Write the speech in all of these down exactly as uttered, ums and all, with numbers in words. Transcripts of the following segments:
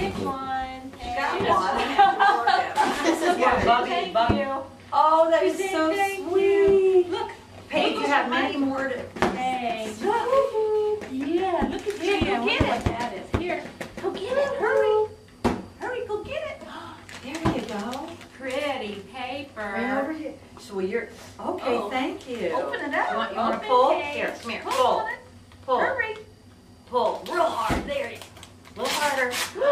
pick one. She got one. This is what Bobby, Thank Bobby. you. Oh, that is so sweet. Look, Paige, you have many more to. Paige. Yeah, look at Here, you. go get it. That is. Here, go get it. Hurry. Hurry, go get it. There you go. Pretty paper. Right over here. So you're, okay, Oh. thank you. Open it up. You want, you want to Open, pull? Paige. Here, come here, Pull pull. on it. Pull. Hurry. Pull. Real hard. There you go. A little harder.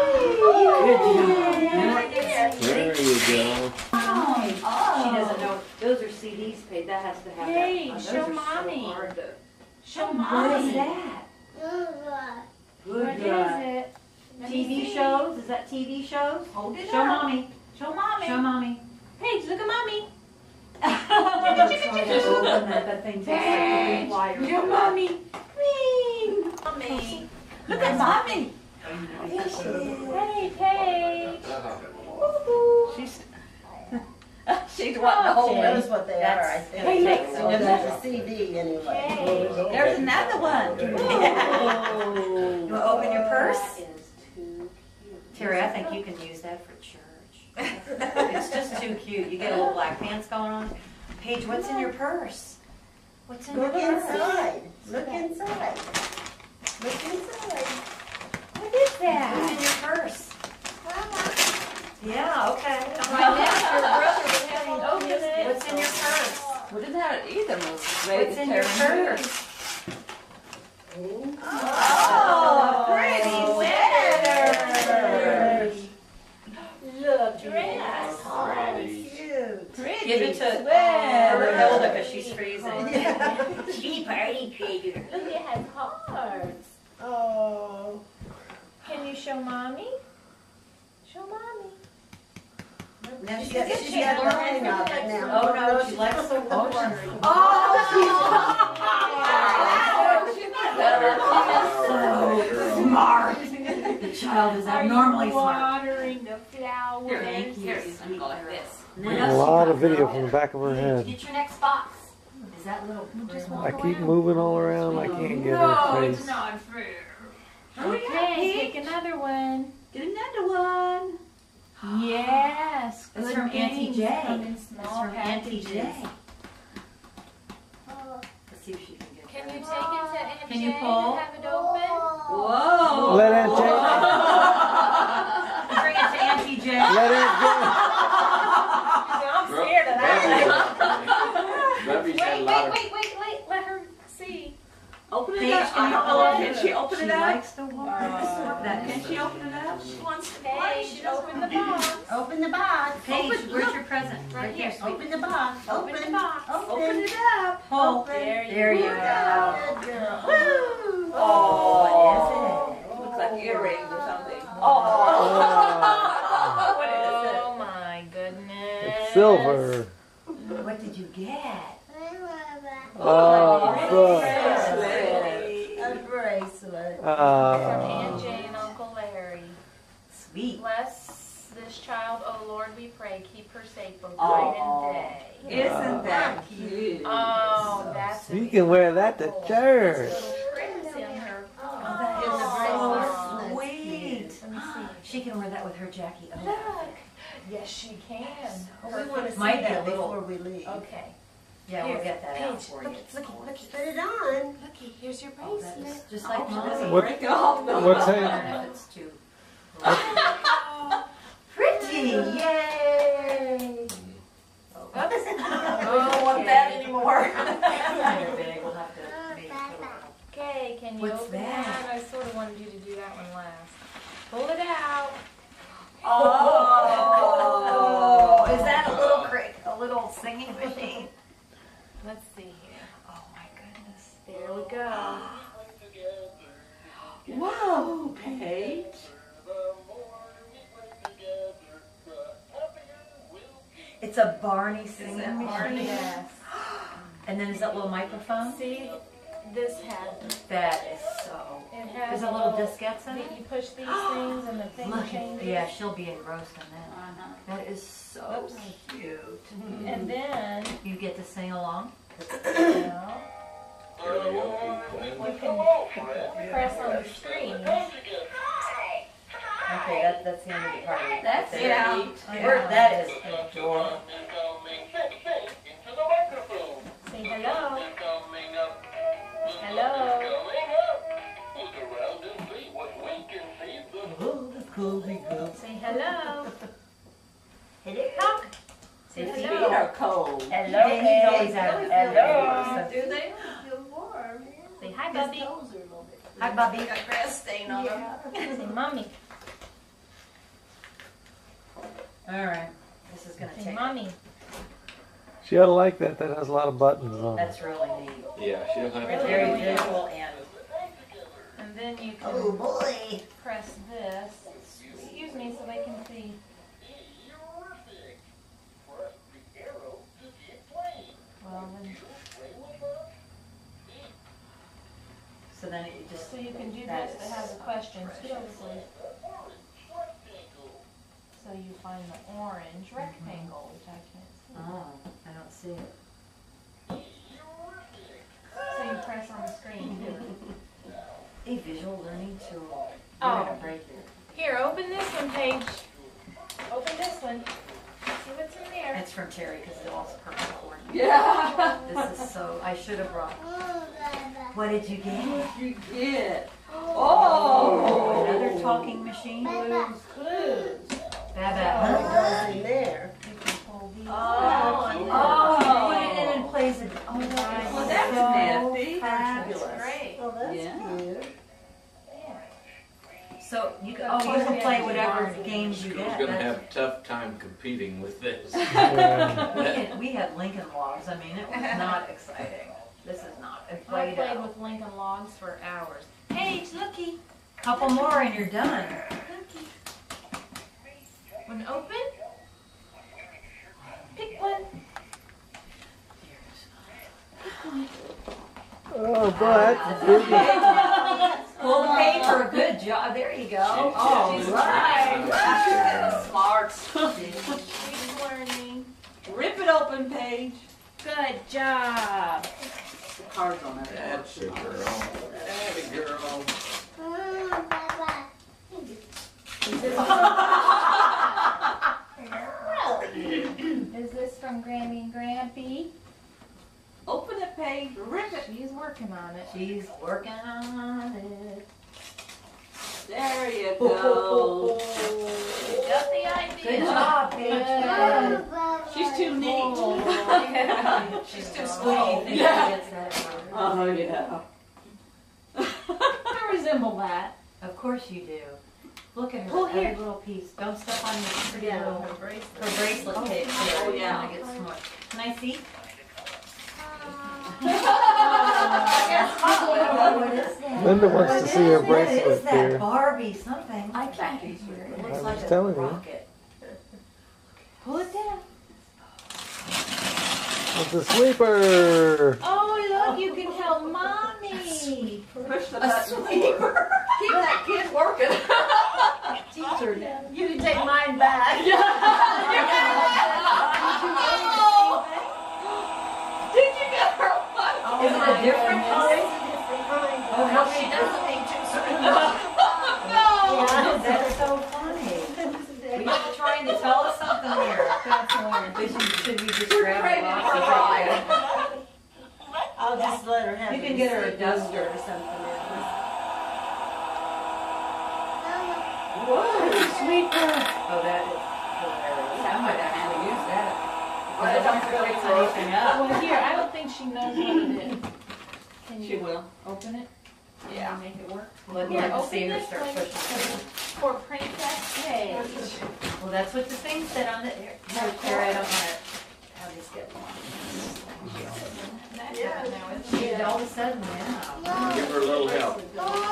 There you go. Oh. She doesn't know. Those are C Ds paid. That has to have Hey, that. Oh, those show are so mommy. hard to- Show What mommy. is that? Good What is God. it? Let me T V see. shows? Is that T V shows? Hold it Show up. mommy. Show mommy. Show mommy. Paige, look at mommy. I'm trying to open that. That thing takes like a big wire. Show mommy. Whee. Mommy. Look at mommy. Hey, Paige. She's she's wanting to She hold knows it. what they That's- are, I think. Hey, look. So there's a C D anyway. There's another one. You want to open your purse? Terry, I think you can use that for church. It's just too cute. You get a little black pants going on. Paige, what's in your purse? What's in Look your purse? inside. Look inside. Look inside. What is that? What's in your purse? Yeah, okay. All Well, right. that's your brother was having open it. What's in your purse? We didn't have it either. It was What's in your purse? Oh, pretty sweater. Look, dress. Pretty. Cute. Pretty Give it to sweater. Hilda because she's freezing. She party figure. Look, it has hearts. Oh. Can you show mommy? Show mommy. Now She got, she's got the hang of it now. Oh no, she likes the water. So smart. The child is abnormally smart. Watering the flowers. Thank you. Here, I'm going like this. A lot of video from the back of her head. Get your next box. Is that little? I keep moving all around. I can't get her No, it's face. not fair. Okay, pick another one. Get another one. Yes. It's good from Auntie things J. come in It's small from Auntie J. packages. Let's see if she can get Can that. you take it to Aunt Can you Jane pull? and have it open? Whoa. Let Aunt Jane. Bring it to Auntie J. Let Aunt Jane. I'm scared of that. Bubby's Wait, had a wait, lot of. wait, wait, wait. Let her see. Open it Paige, up. can you I open don't know. it? Can she open She it up? likes the water. That Can she open it up? She wants to play. She open the box. Open the box. Paige, where's your present? Right here, sweet. Open the box. Open the box. Open it up. Pull. There you There you go. go. Good girl. Woo! Oh, Looks like earrings or something. Oh my goodness. It's silver. what did you get? Oh, fuck. A bracelet. From Uh, Aunt Jane and Uncle Larry. Sweet. Bless this child, oh Lord, we pray. Keep her safe both Oh. night and day. Isn't that cute? Oh, that's you can wear that to church. little trips in her. Oh, that In the bracelet. is so sweet. Let me see. She can wear that with her Jackie O. Look. Yes, she can. We want to see Might be that a little- before we leave. Okay. Yeah, we'll get that out Paige, for you. looky, looky, looky. Put it on. Looky, here's your Oh, that bracelet. is just like She mommy. doesn't What- break off. No. What's I that? don't know if it's too pretty. Yay! Oops. I don't want that anymore. Kind of big. We'll have to maybe put a little. Okay, can you What's open that? that? I sort of wanted you to do that one last. Pull it out. Oh, is that a little crick, a little singing machine? Let's see here. Oh my goodness. There we go. Whoa, Paige. It's a Barney singing that machine. Barney? Yes. And then is that little microphone? See, this had, That is so. it has There's a little diskettes in it. You push these things and the thing Look, changes. yeah, she'll be engrossed in that. That is so Oops. cute. And then, You get to sing along. you know, you can press on the screen. Okay, Okay, that, that's the end of the party. That's There. yeah. We're- That is adorable. Say hello. Hello. Say hello. Hello. Talk. Say His feet hello. are cold. Hello. He's always out. Hello. Do they? Feel warm. Say hi, His Bubby. toes are a little bit. Hi, Bubby. Got grass stain on them. Yeah. Say mommy. All right. This is gonna Say take. mommy. She ought to like that. That has a lot of buttons on it. That's really neat. Yeah, she'll have Really? Very visual and. And then you can Oh boy. press this. Excuse me, so they can see. Well, then, So then it just. so you can do That this that is has a question. Scoot over, precious. please. So you find the orange rectangle, which I can't see. Oh, I don't see it. So you press on the screen too. A visual learning tool. Oh. You're gonna break it. Here, open this one, Paige. Open this one. See what's in there. It's from Terry because it all's perfect for you. Yeah. This is so. I should have brought. What did you get? You get. Oh, Oh. another talking machine. Blues Clues. Baba. What's in there? You can pull these Oh, out. Oh, you put it in and plays it. Oh, that Well, is that's so nifty. fabulous. Great. Oh, that's Yeah. cute. So you can, oh, you can play whatever games you School's get. gonna That's- have a tough time competing with this. Yeah. we, had, we had Lincoln Logs. I mean, it was not exciting. This is not. And I played played out. with Lincoln Logs for hours. Paige, looky. Couple more and you're done. Looky. One open. Pick one. Oh, boy, that's a big Pull the paper. Good job. There you go. All She's right. Smarts. She's learning. Rip it open, Paige. Good job. The cards on it. That's a girl. That's a girl. Is this from Grammy and Grampy? Open it, Paige. Rip it. She's working on it. She's working on it. There you go. You got the idea. Good job, Paige. Good. She's too neat. She's too sweet. sweet. Yeah. Oh, yeah. I resemble that. Of course you do. Look at her, Pull every here. little piece. Don't step on your pretty Yeah, little, her bracelet. her bracelet tape. Oh, yeah. It gets smushed. Can I see? What is that? Linda wants to What see her is that? What is bracelet that? here. Barbie something. I can't hear it. It looks I like was a telling you. rocket. Pull it down. It's a sweeper. Oh, look, you can help mommy. Push the button. Keep that kid working. You can take mine back. Did you get her one? Is it a different kind? Oh, no, she doesn't need to. Yeah, that's so funny. We are trying to tell us something here. That's hilarious. Should, should we just You're grab craving a box for of a ride. I'll just let her have You it. can get her a See, duster or something. Whoa, sweeper. Oh, that is hilarious. I might actually use that. Well, it don't fix anything up. Well, here, I don't think she knows what it is. Can She you will. open it? Yeah. Make it work? Let Here, me open see her this start one pushing. for Princess Paige. Well, that's what the thing said on the, no, Tara, I don't want to have this get long. That happened now, isn't She, it? all of a sudden, yeah. Give her a little help.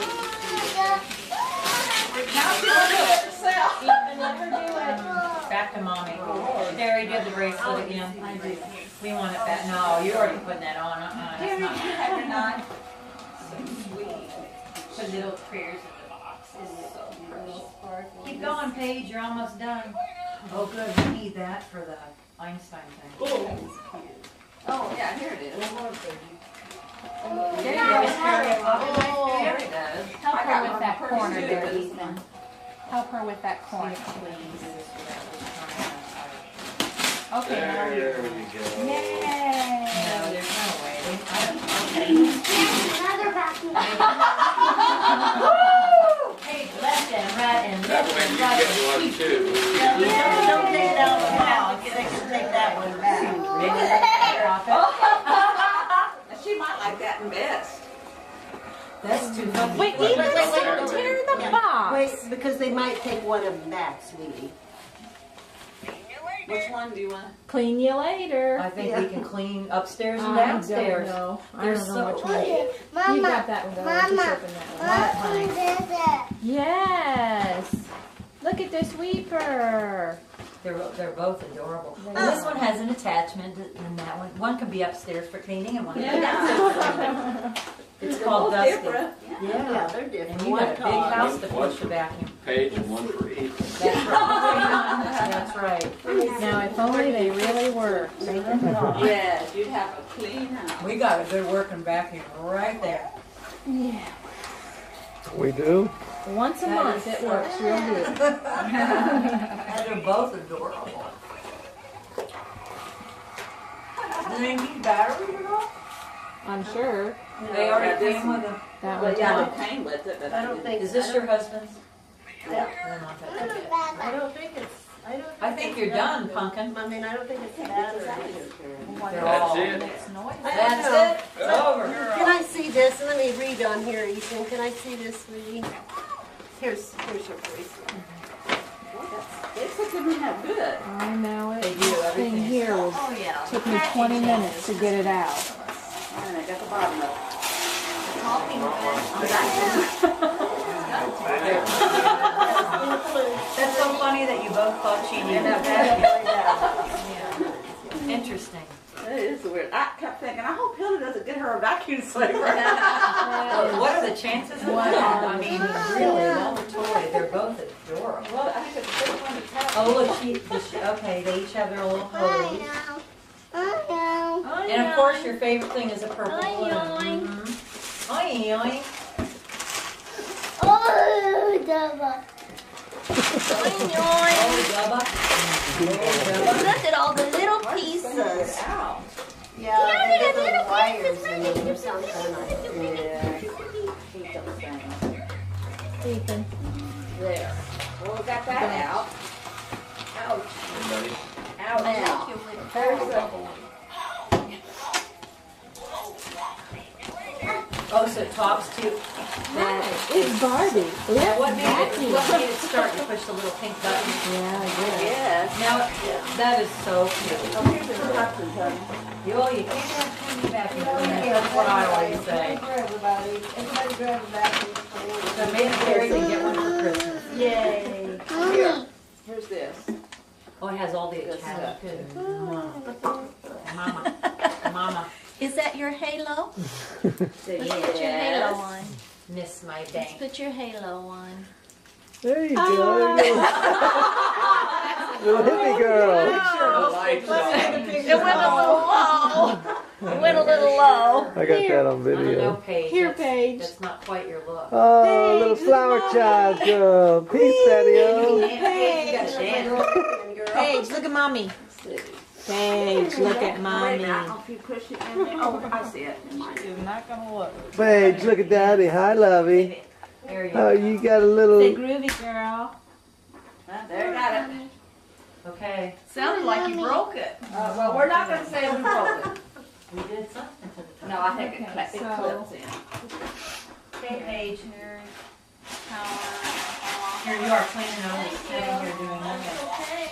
Now she will do it herself. Ethan, let her do it. Back to mommy. Terry, do you have the bracelet again? I do. We want it back. No, you're already putting that on. Uh-uh, that's not. Have your knife. Put little prayers in the box. Keep going, Paige. You're almost done. Oh, good. We need that for the Einstein thing. Oh, yeah, here it is. There you go, Terry. Oh. There it is. Help I her got with one that pretty corner good there, at this Ethan. one. Help her with that corner, please. Okay, now you. There we go. Yay! No, there's no way. I don't, okay. Another vacuum. Woo! Hey, left and right and That left way and you right. get one too. Don't, don't take that one back. They can take that one back. She might like that best. That's too funny. Wait, wait, wait, wait, wait, tear the box. Wait, because they might take one of them back, sweetie. Which one do you want? Clean you later. I think we can clean upstairs and I don't downstairs. know. I They're don't know so- which one. You Mama, got that one, though. Mama, Just open that one. What, what honey? is it? Yes. Look at the sweeper. They're, they're both adorable. And this one has an attachment, and that one, one can be upstairs for cleaning and one can be downstairs for cleaning. It's called Both Dusty. different. Yeah, Yeah. they're different. And you got a big One house to One push for- the vacuum. Page and one for each. That's right. That's right. Now, if only they really worked. Yes, you'd have a clean house. We got a good working vacuum right there. Yeah. We do? Once a That month, is it so- works real good. And they're both adorable. Do they need batteries at all? I'm sure They already came with them. that Well, one's yeah, not. they came with it, but I don't think. Is this I your don't- husband's? Yeah. They're not that I big. don't, I don't think it's. I don't. I think it's you're that- done, Pumpkin. I mean, I don't think it's bad or anything. They're That's all. it. That's it. It's over. Can I see this? Let me read on here, Ethan. Can I see this, sweetie? Here's, here's your bracelet. they put them in that good. I know it. They do, This thing everything is- here was, Oh, yeah. took me twenty minutes to get it out. And I got the bottom of it. That's so funny that you both thought she needed a vacuum. Interesting. That is weird. I kept thinking, I hope Hilda doesn't get her a vacuum saver. Well, what are the chances of What that? are I the mean, chances? really, all the toys, they're both adorable. Well, I think it's the first one to tap. Oh, look, she, she- okay, they each have their little hose. I know. And of course, your favorite thing is a purple Oink, balloon. oink. Mhm. Oink, oink. Oh, Dubba. Oink, Oh, oink. Dubba. Oh, Dubba. Look at all the little Get pieces. it out. Yeah, Yeah, they get they got those little wires pieces, in honey. them or something. I Yeah. Keep those things. Ethan. There. Well, we got that out. Ouch. Anybody? Ouch. Now, there's the, Oh, so it talks to. It's Barbie. Now, what made it, Vacuum. what made it start? You push the little pink button. Yeah, I guess. yes. Now, that is so cute. Oh, here's the instructions, honey. You, oh, you can't have candy vacuum cleaner. That's what I always say. For everybody. Everybody grab a vacuum. So maybe Carrie can get one for Christmas. Yay. Here. Here's this. Oh, it has all the Good attachments. stuff. Mama. Mama. Is that your halo? Let's put your halo Yes. on. Miss my Let's bank. put your halo on. There you go. There you go. Little hippie girl. Make sure the lights on. It went a little low. It went a little low. I got that on I don't know, video. Paige. Here, that's- Paige. That's not quite your look. Oh, little flower child girl. Peace, Daddy-O. Paige, you gotta dance. Paige, look at mommy. Paige, look at Wait mommy. a minute. If you push it in there. Oh, I see it. Never mind. She's not gonna look. Paige, look at Daddy. Hi, lovey. There you Oh, go. you got a Say little. groovy girl. Huh, There, got it. Okay. Sounded like you broke it. Uh, well, we're not gonna say we broke it. We did something to the top. No, I think it, Okay, cla- it so- clips in. Okay, Paige. Power Here you are cleaning over, sitting here doing nothing. Okay.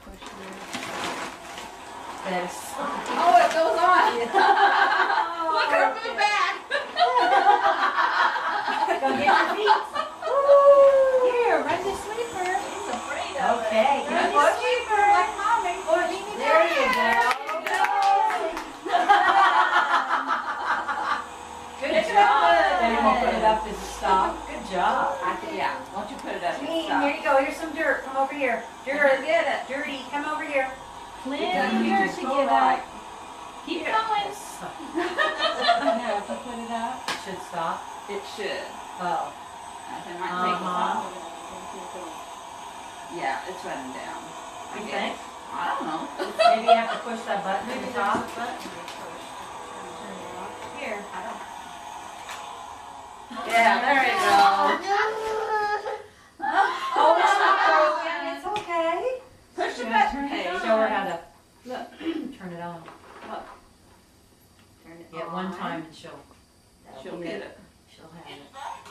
That is. Oh, it goes on. Look at her move back. Go get your feet. Here, run the sweeper. She's afraid of it. Okay, Run good the push. sweeper like mommy. Push. There you go. Good Pick it job. up. Then you won't put it up as a stop. Good job. I think, yeah. Why don't you put it up and Clean, stop? here you go. Here's some dirt. Come over here. Dirt, get it. Dirty. Come over here. Plenty Yeah, of you dirt just to go get right. up. Keep going. Now, if you put it up. Should stop. It should. Oh. It might take a Uh-huh. while. running down. I You guess. think? I don't know. Maybe you have to push that button at the top. Here, I don't. Yeah, there you go. Oh, it's not broken. It's okay. Push the button, Paige. Show her how to Look. turn it on. Turn it Yeah, one time and she'll, She'll get it. she'll have it.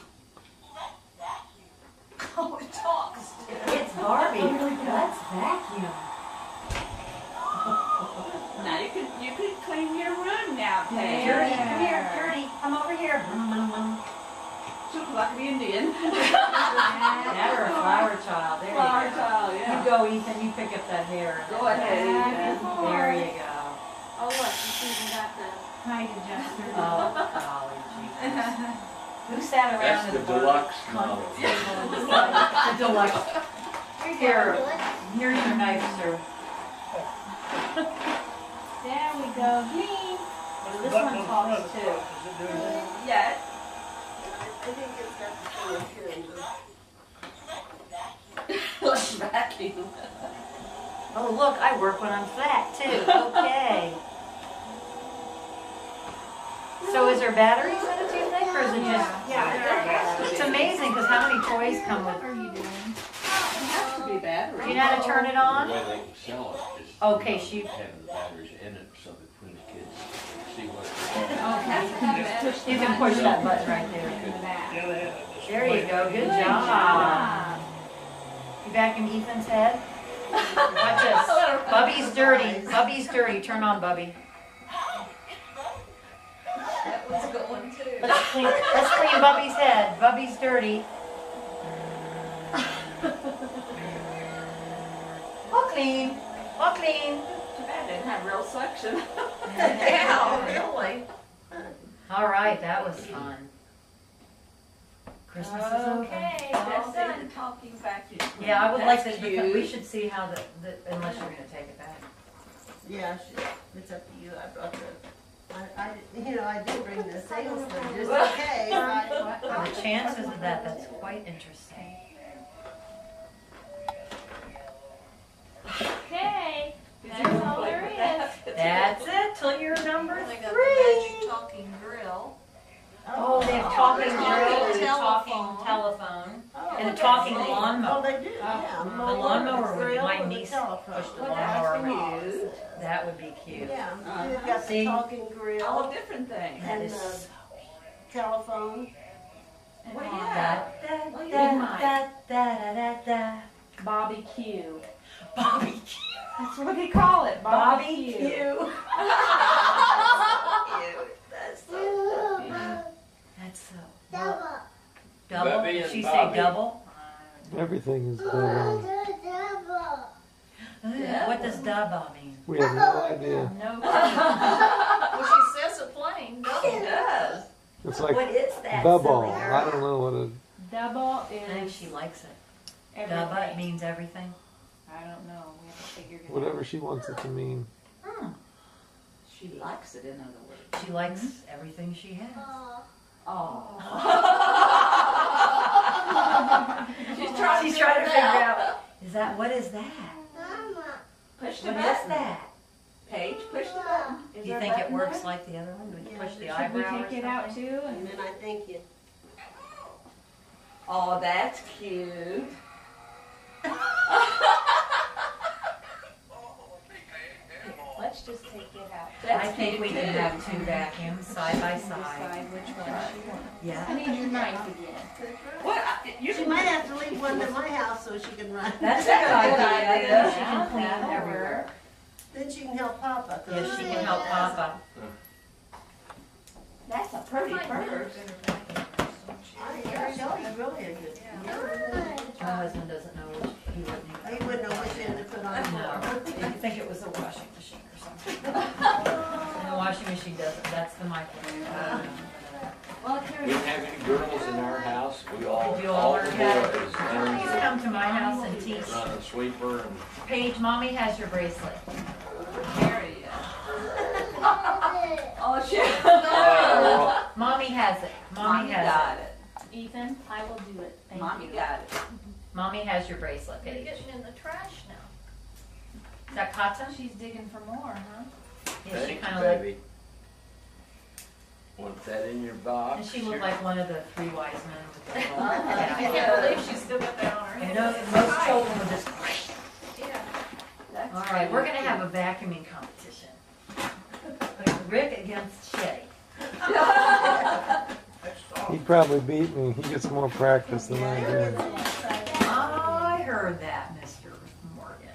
Oh, it talks. It's Barbie. Let's vacuum. Now you could, you could clean your room now, Paige. Dirty, come here, Dirty, come over here. She looks like an Indian. Never a flower child. There you Flower go. child, You yeah. go, Ethan. You pick up that hair. Go ahead, Ethan. There you go. Oh, look, she's even got the Height adjuster. Oh, golly jeez. Who sat around That's at the the bar? deluxe model. The deluxe. Here, here's your knife, sir. There we go. Green. This one talks too. Yes. I think it's got the thing up here. and the- Let's vacuum. Oh, look, I work when I'm fat, too. Okay. So is there batteries in it, do you think, or is it just... Yeah. It's amazing, because how many toys come What with... are you doing? It has to be battery. Do you know how to turn it The on? way they can sell it is. Okay, she- Having the batteries in it so that when the kids see what. Okay. You can push that button right there. In the back. There you go, good job. You vacuum Ethan's head? Watch this. Bubby's dirty. Bubby's dirty. Turn on, Bubby. That one's going too. Let's clean, let's clean Bubby's head. Bubby's dirty. All clean. All clean. Too bad it didn't have real suction. Yeah, really. All right, that was fun. Christmas is over. Okay, That's all done. the talking vacuum. Yeah, I would like That's to, because we cute. should see how the, the, unless you're gonna take it back. Yeah, she- it's up to you. I brought the, I, I, you know, I did bring the salesman just in case. I- The chances of that, that's quite interesting. Okay, Did that's you all play there with is. that? That's it, till you're number They got the three. magic talking drill. Oh, they have talking Oh, drill, and a telephone. talking telephone, Oh, and a talking Oh, lawnmower. they do, yeah. The lawnmower would, Grill my with niece telephone. pushed the Well, lawnmower. that's with- cute. That would be cute. Yeah, Uh-huh. you've got the See? talking All grill, different things. That and is the so telephone. Well, da, yeah. da, Well, you da, didn't da, da, da, da, da. Bobby Q. Bobby Q. That's what they call it, Bobby Bobby Q. Q. That's so That's so. Double. Double? Bubby Did and she say Bobby. double? Everything is double. Double. Uh, What does double mean? We have no idea. No. Well, she says it plain, It double. does. It's like What is that? double. silly I girl? don't know what it. Double I think is she likes it. everything. Double it means everything. I don't know. We haven't figured it Whatever out. she wants it to mean. Hmm. She likes it, in other words. She likes everything she has. Oh. She's trying to She's trying to figure it figure out. out. Is that, what is that? Push the What is button. that? Paige, push the button. Is Do you there a think it button works there? like the other one? Do we Yeah. push the Should we eyebrow or take it out something? too? And then I think you, Oh, that's cute. Let's just take it out. I think we can have two vacuums side by side. Decide which one she wants. I Yeah. need your knife again. What? I- You she can might have to leave one at my house so she can run. That's a That's good a good idea. idea. Then she can Yeah, clean that'll everywhere. Then she can help Papa. Yes, she can help Papa. That's a pretty purse. I I tell you, really a good. My husband doesn't know which, he wouldn't even. He wouldn't know which end to put on. No, you think it was a washing machine or something. And the washing machine doesn't, that's the microwave. I don't know. Well, We didn't have any girls in our house. We all, Did you all all learn the how to- boys Please learned come to my house and to teach. run a sweeper and. Paige, mommy has your bracelet. carry it. Oh, shit. Oh, Mommy has it. Mommy Mommy has got it. Ethan, I will do it. Thank Mommy you. got it. Mommy has your bracelet, You're Paige. getting in the trash now. Is that Kata? She's digging for more, huh? Yeah, she Thank kind you, of like, baby. Want that in your box? and she looked like one of the three wise men with the little I hat. can't believe she's still got that on her I head. know most children would just. Yeah. All right, we're gonna have a vacuuming competition. Rick against Shay. He'd probably beat me. He gets more practice than I do. I heard that, Mister Morgan.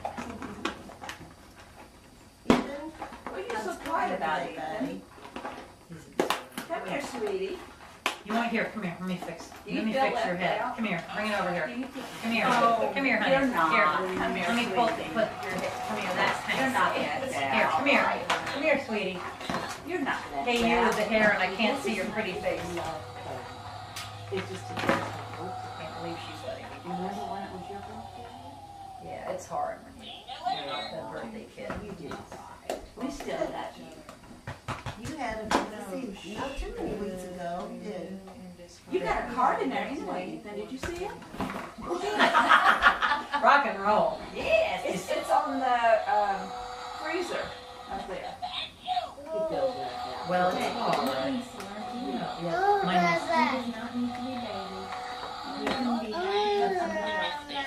Ethan? What are you so quiet about, Hey, Ethan? buddy. Come here, sweetie. You want here? Come here. Let me fix. Do you Let me feel fix your left head. out? Come here. Bring it over here. Do you think- Come here. Oh, Come here, honey. you're not. Here. Come here, Let me pull. sweetie. Put your head. Come here. That's kind You're of not safe. left Here. out. Come here. Come here, sweetie. You're not left Hey, you out. with the hair, and I can't see your pretty face. It's just a Can't believe she's letting me do Remember this. when it was your birthday? Yeah, it's hard when you- you're the birthday kid. You did. We still got you. You had a fantasy not too many weeks ago, you did. You got a card in there anyway, Ethan. Did you see it? Rock and roll. Yes. It's, it's on the um, freezer up there. He feels left out. Well, it's hard. Please, Slurpee. Yeah, mine is- He does not need to be babied. We can be happy with somebody else.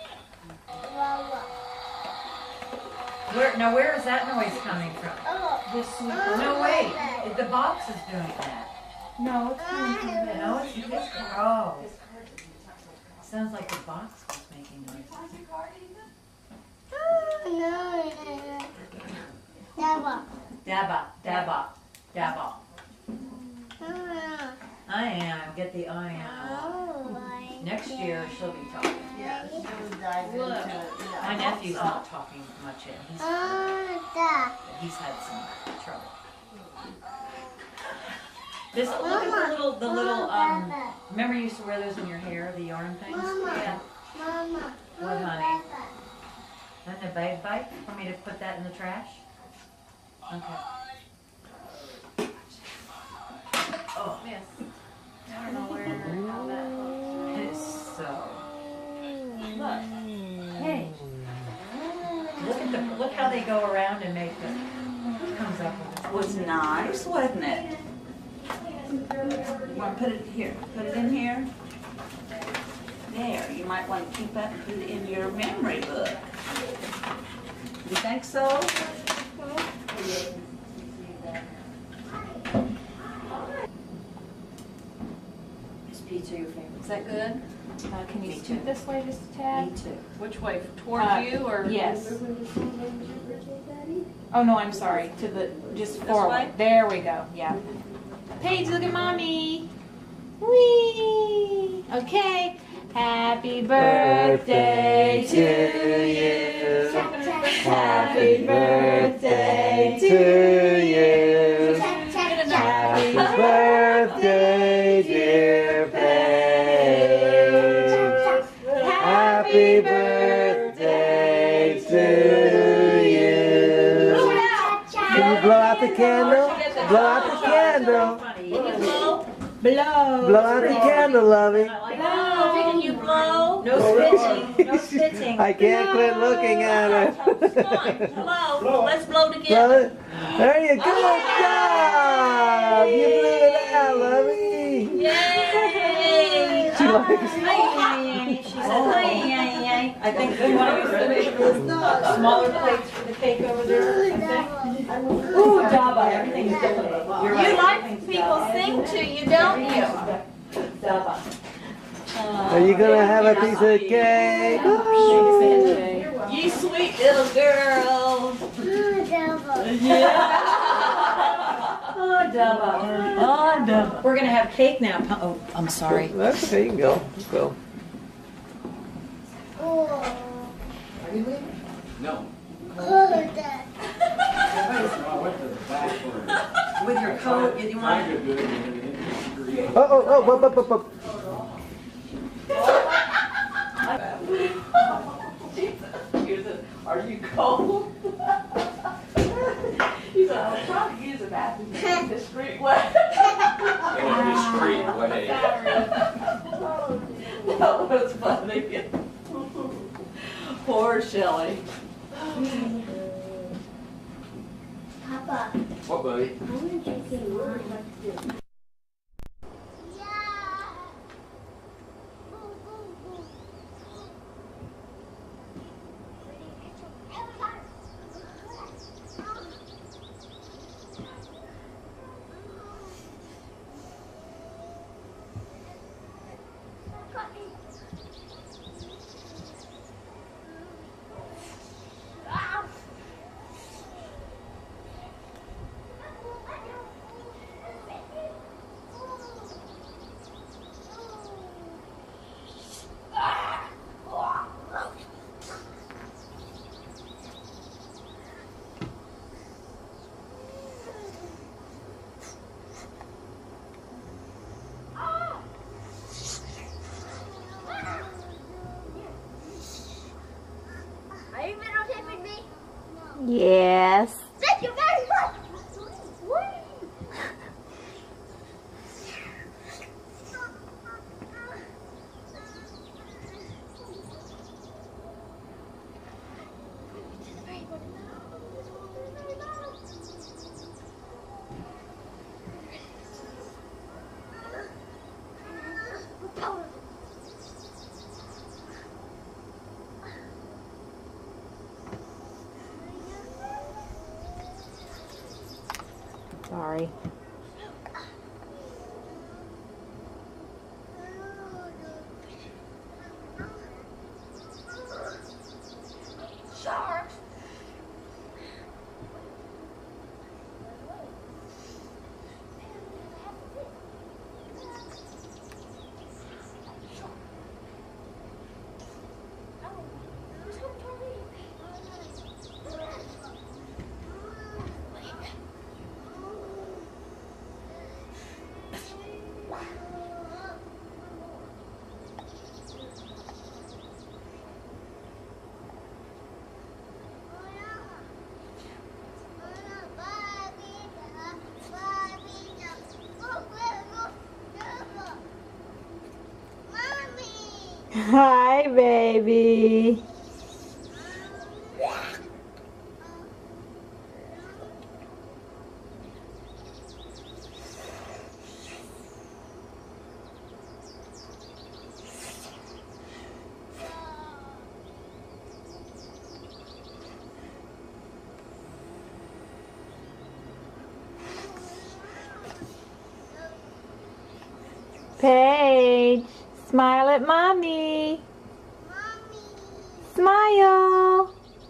Where, now where is that noise coming from? This sweet. No, wait, it- the box is doing that. No, it's coming from this. No, it's, it's, oh. Sounds like the box was making noise. Dabba, dabba, dabba. I am, get the I am. Next year, she'll be talking. Yeah, she really dived into it. yeah. My nephew's not talking much yet. He's, he's had some trouble. This, look at the little, the little, um, remember you used to wear those in your hair, the yarn things? Yeah. What, honey? And the bag bite, for me to put that in the trash? Okay. Oh, Yes. I don't know where, how that looks. it is so. Look. Hey. Look at the, look how they go around and make the, it comes up with It was nice, wasn't it? You want to put it here? Put it in here? There, you might want to keep that and put it in your memory book. You think so? Is pizza your favorite? Is that good? Uh, can you Me scoot too. this way just a tad? Me too. Which way, towards Uh, you or? Yes. Oh, no, I'm sorry. To the, just This forward. way? There we go, yeah. Paige, look at mommy. Whee! Okay. Happy birthday to you. Happy birthday to you. Happy Happy birthday, dear Paige. Happy birthday to you. Can you blow out the candle? Blow out the candle. Blow. Blow out the candle, lovey. Can you blow? No spitting, no spitting. I can't quit looking at her. Blow, let's blow Blow together. it. There you go. Good job. You blew it out, lovey. Yay! She likes She says, "Hi." I think you want to use the smaller plates for the cake over there, I think. Ooh, Daba, everything's different. You're right. You like people sing to you, don't you? Daba. Are you gonna have a piece of cake? You sweet little girl. Oh, Daba. Oh, Daba. We're gonna have cake now. Oh, I'm sorry. That's okay. You can go. Let's go. No. With your coat, you want? Oh, oh, oh, up, up, up, up. Are you cold? He said, I was trying to use a bathroom in a discreet way. In a discreet way. That was funny. Poor Shelly. Papa, What, buddy? I want to drink some wine. Are you videotaping me? Yes. Thank you very much. Sorry. Sharks. Hi, baby. Paige, smile at mommy. Smile.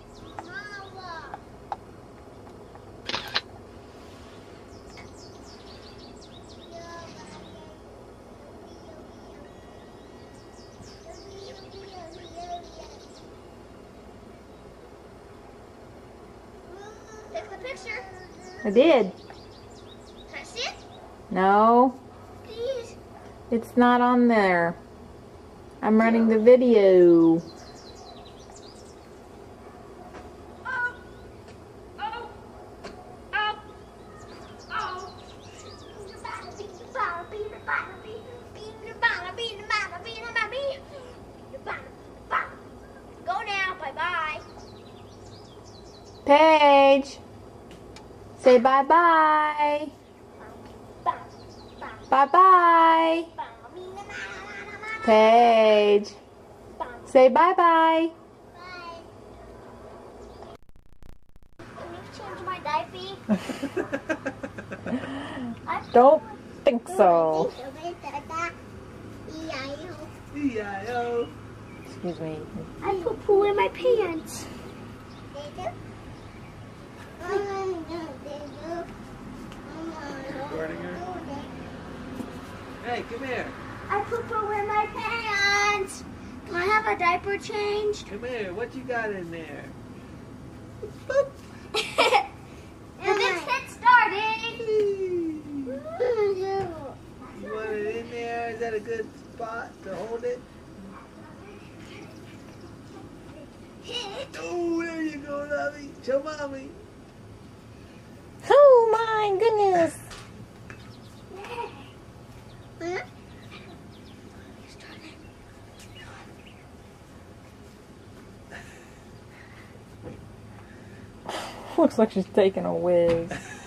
Take the picture. I did. Can I see it? No, Please. it's not on there. I'm running the video. Oh. Oh. Oh. Oh. Go now. Bye-bye. Paige, say bye-bye. Bye-bye. Paige, say bye-bye. Can you change my diaper? Don't think so. E I O. Excuse me. I put poo in my pants. Recording her? Hey, come here. I put poo in my pants. Can I have a diaper change? Come here. What you got in there? And it's it started. You want it in there? Is that a good spot to hold it? Oh, there you go, Lovey. Show mommy. Oh my goodness. Looks like she's taking a whiz.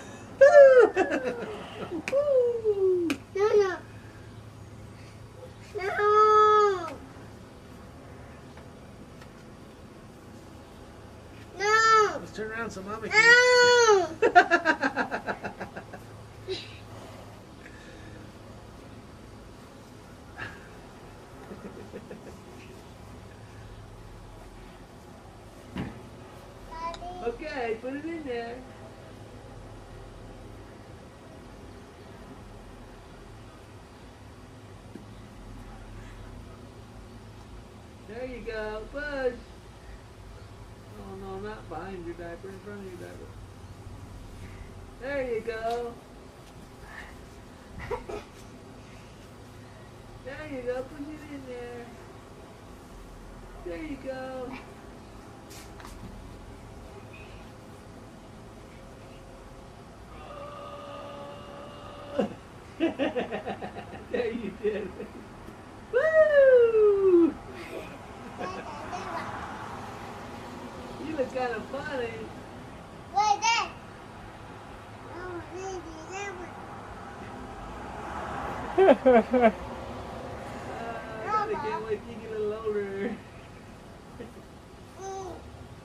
No, no. No. No. Let's turn around so mommy No. Okay, put it in there. There you go, push. Oh no, not behind your diaper, in front of your diaper. There you go. There you go, push it in there. There you go. There you did. Woo! You look kind of funny. Wait there. Oh, baby, that one. Uh, I can't wait till you get a little older. Mm.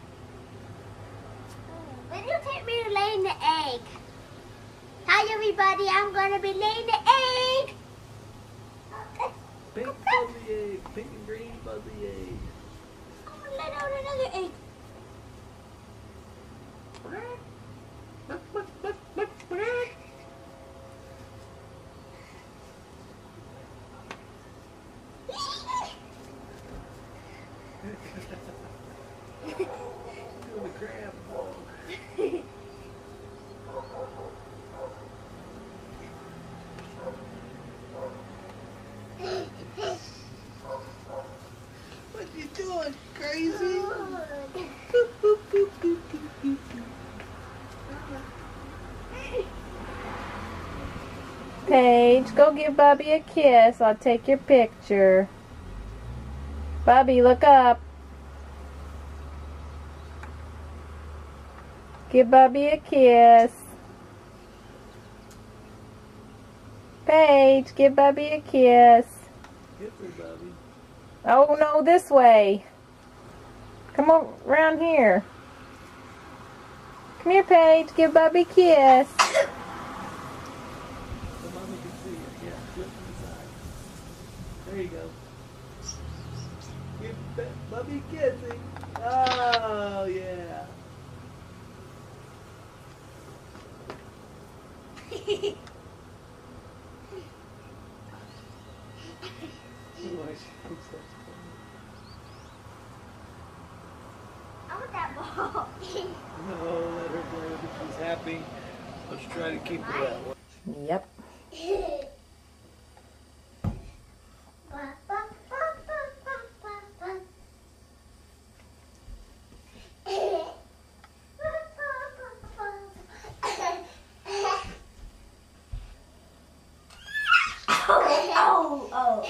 Will you take me to laying the egg? Hi everybody, I'm gonna be laying the egg. Pink fuzzy egg, pink and green fuzzy egg. I'm gonna let out another egg. Doing the crab walk. What you doing, crazy? Paige, go give Bubby a kiss. I'll take your picture. Bubby, look up. Give Bubby a kiss. Paige, give Bubby a kiss. Kiss her, Bubby. Oh no, this way. Come on, around here. Come here, Paige. Give Bubby a kiss. So mommy can see it. Yeah, flip to the side. There you go. Give Ba- Bubby kissing. Oh, yeah. I want that ball. No, let her play with it. She's happy. Let's try to keep her that way. Yep. Oh, oh.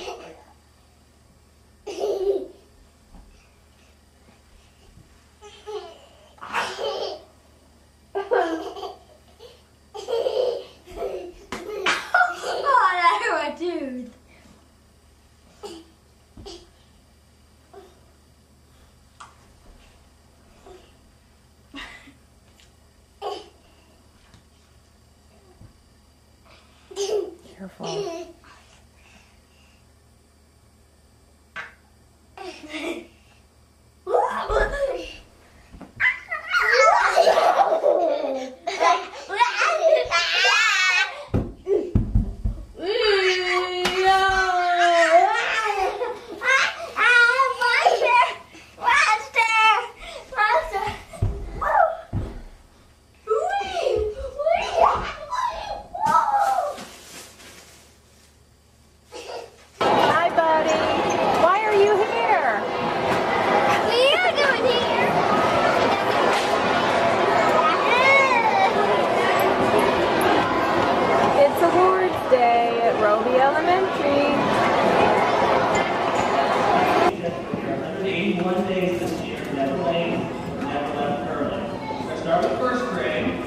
Oh, that hurt my tooth. Careful. Hi, buddy. Why are you here? We are going here. It's awards day at Roby Elementary. eighty-one days this year, never late, never left early. start with first grade.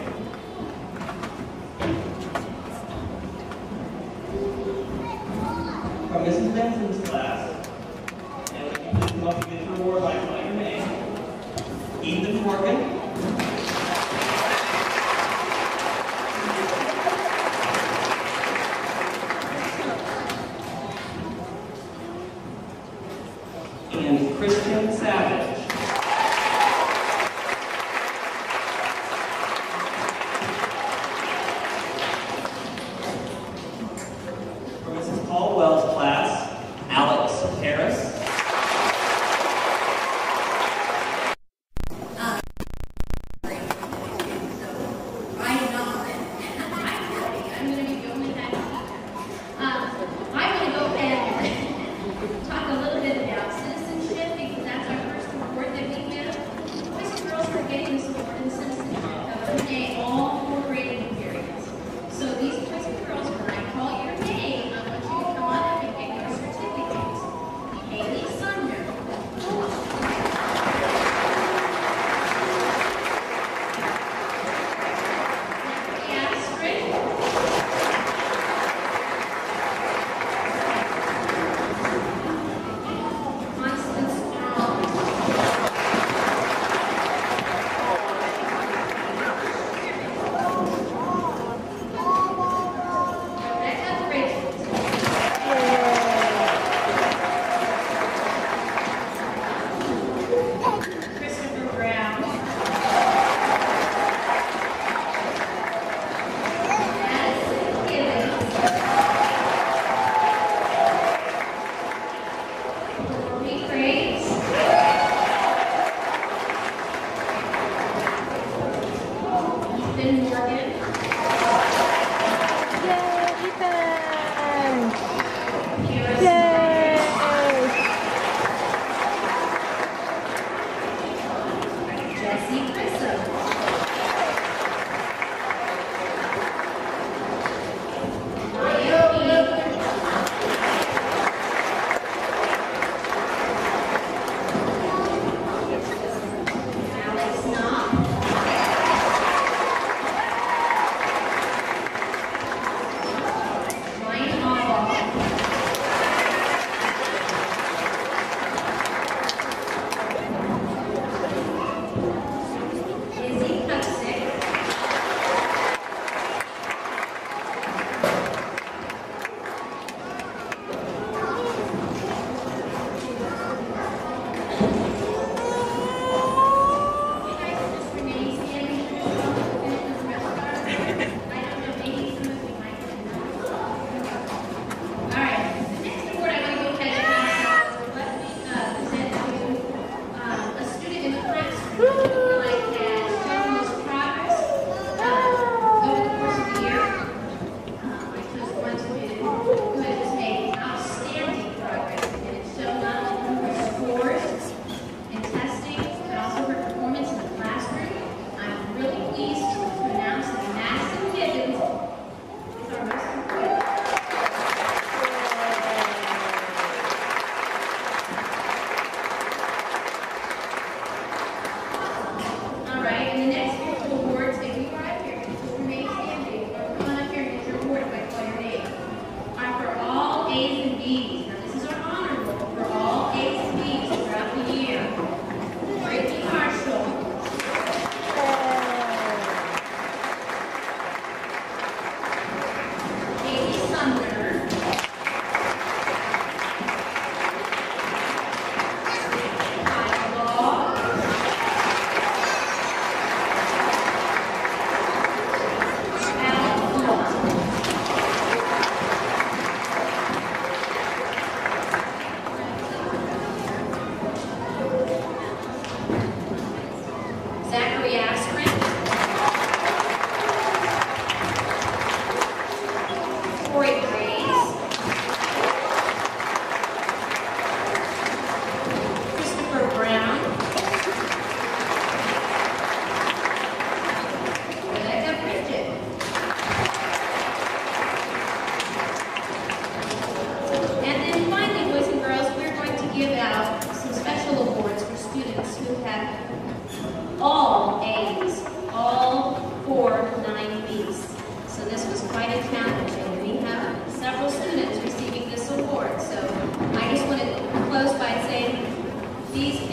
From Missus Benson's class. And if you just come up to get the reward, like write your name. Ethan Morgan. And Christian Savage. For Missus Caldwell's class, Alex Harris.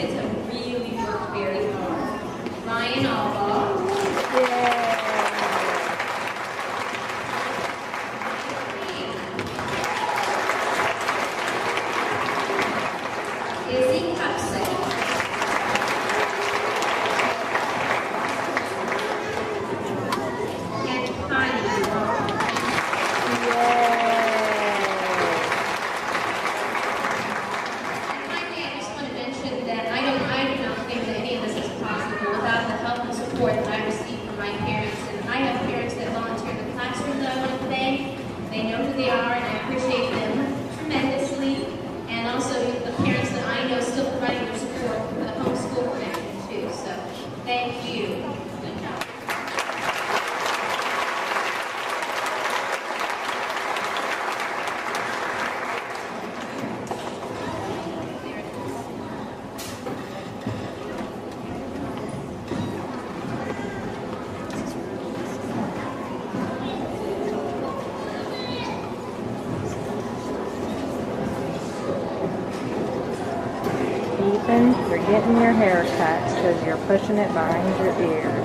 kids have really worked very hard. Ryan Albaugh. Izzy Huxley. And Connie. Finally, I just want to mention that I don't, I do not think that any of this is possible without the help and support that I received from my parents. And I have parents that volunteer in the classroom that I want to thank. They know who they are, and I appreciate them tremendously. And also the parents that I know still providing their support for the homeschool connection too. So thank you. Good job. Ethan, you're getting your hair cut because you're pushing it behind your ears.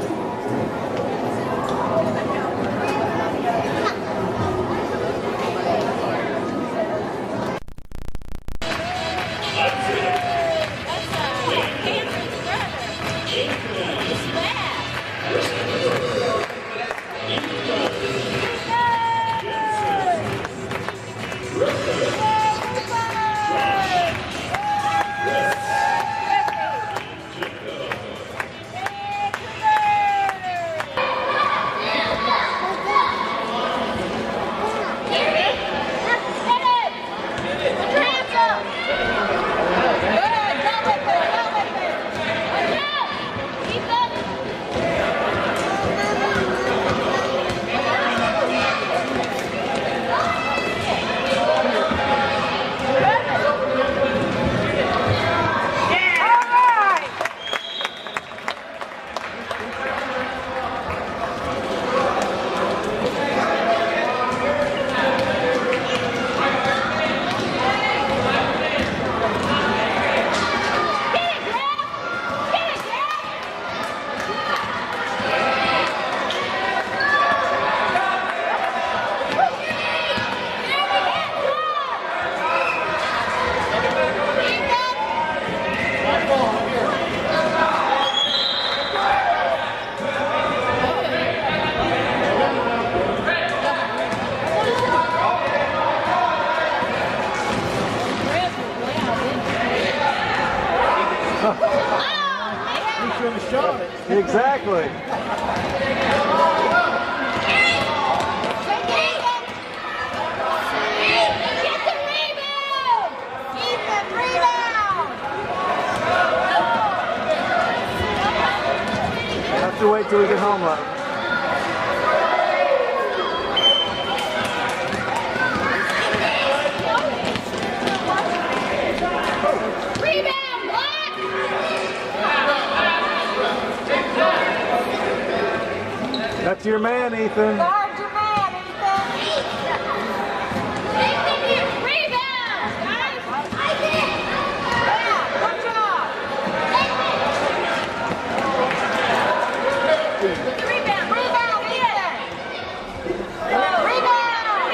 Exactly. Have to wait till we get home, love. That's your man, Ethan. Guard your man, Ethan. Ethan, rebound, guys. I did. Yeah, good job. Rebound, rebound, Ethan. Rebound.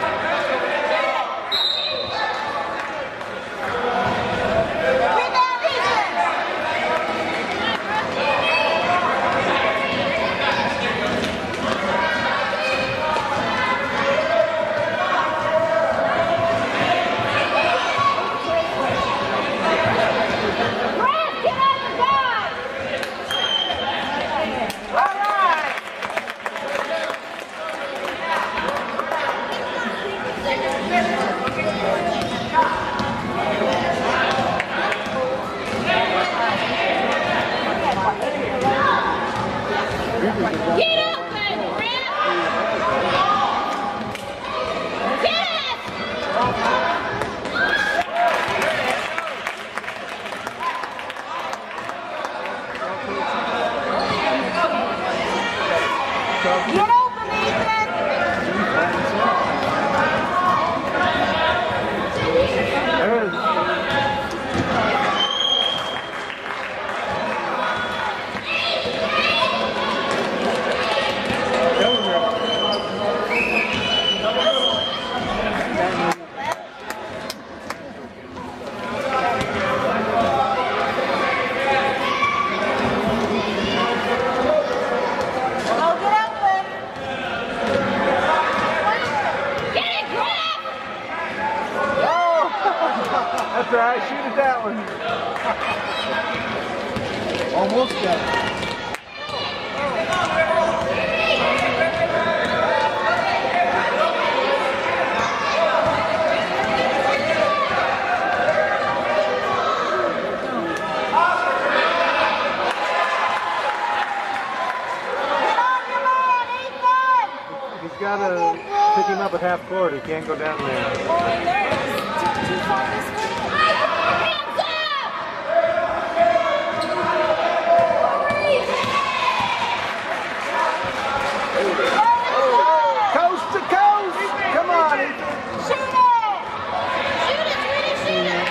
Rebound, Ethan. Get open, Ethan! There it is. Almost got it. He's got to pick him up at half court. He can't go down there. Coast to coast! Come on, Ethan! Shoot it! Shoot it, Rudy, shoot it!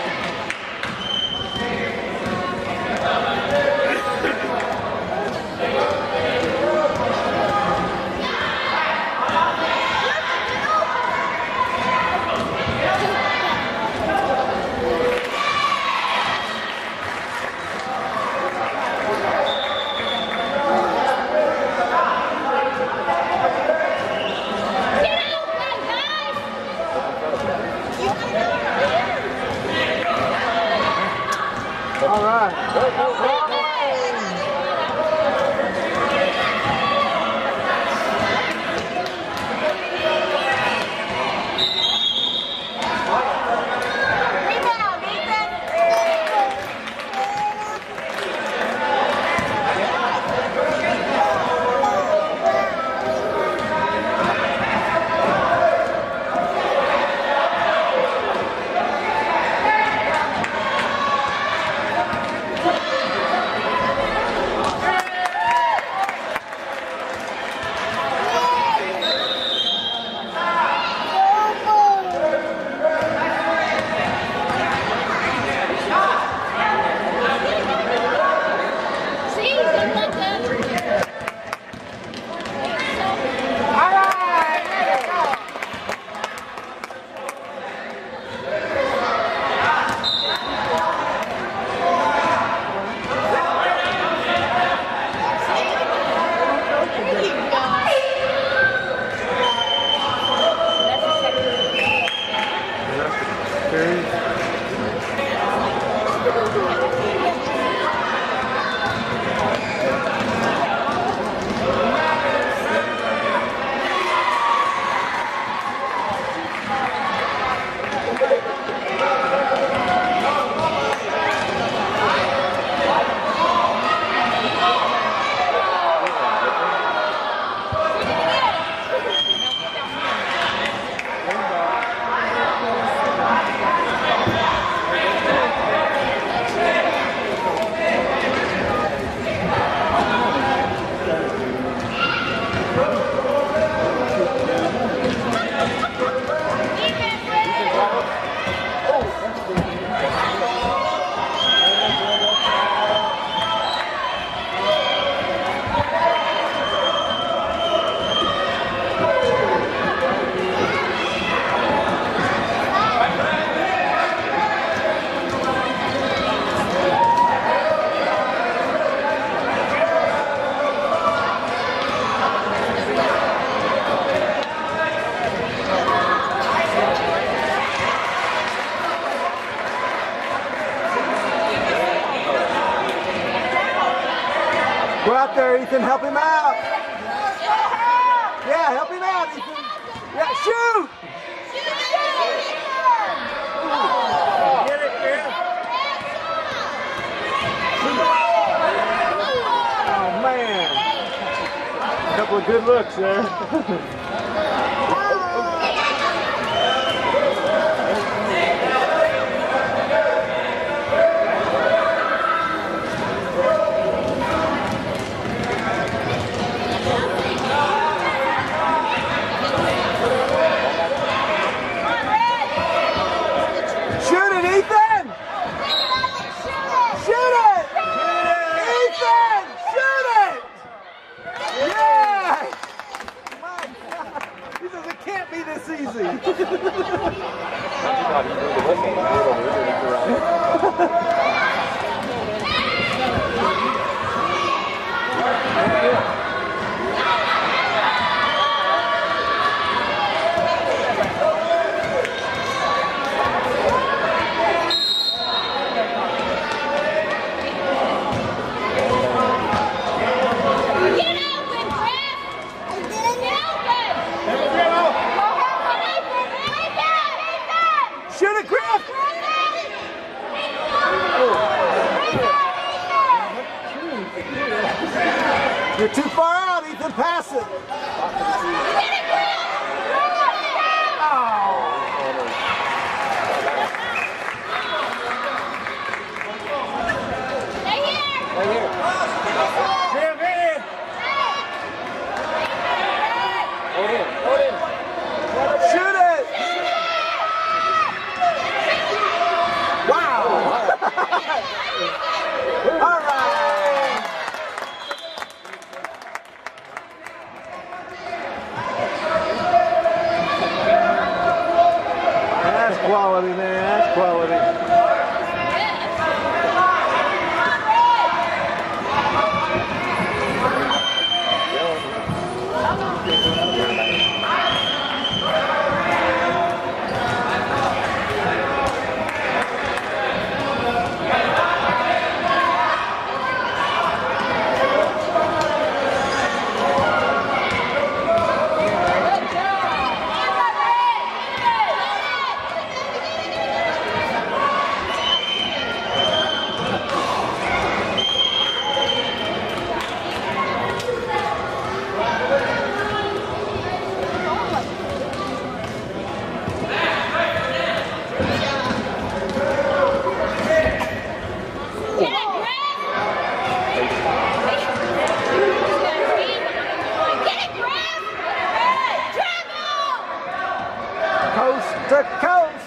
All right. Rebound, Ethan! See, good luck, Dad. All right, there you go. There you go. Go out there, Ethan. Help him out. Yeah, help him out, Ethan. Yeah, shoot! Get it, Chris. Oh, man. A couple of good looks there. Ethan! Shoot it! Yeah! My God! You're too far out, Ethan. Pass it. Right here. Jim, in. Hold in. Hold in. Shoot it. Wow. All right. That's quality, man. That's quality. Coast to coast.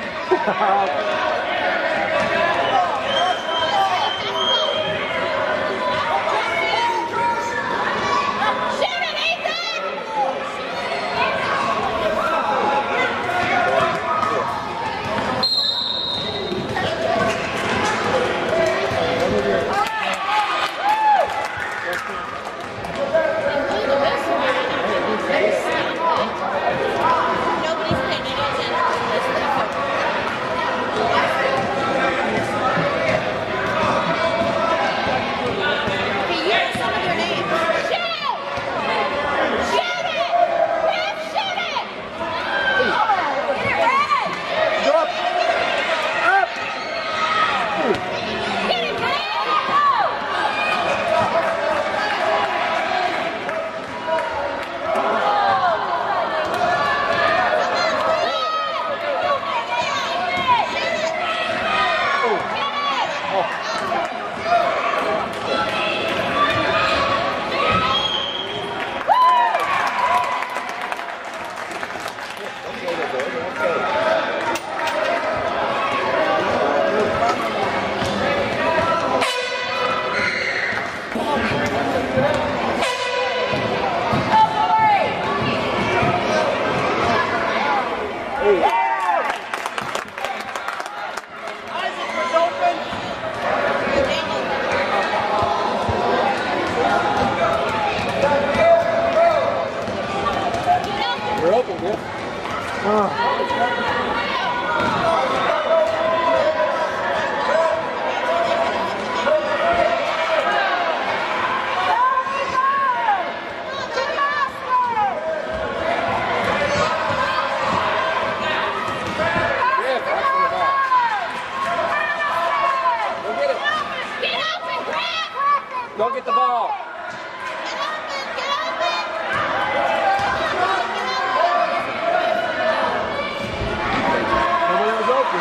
Go get the ball. Nobody was open.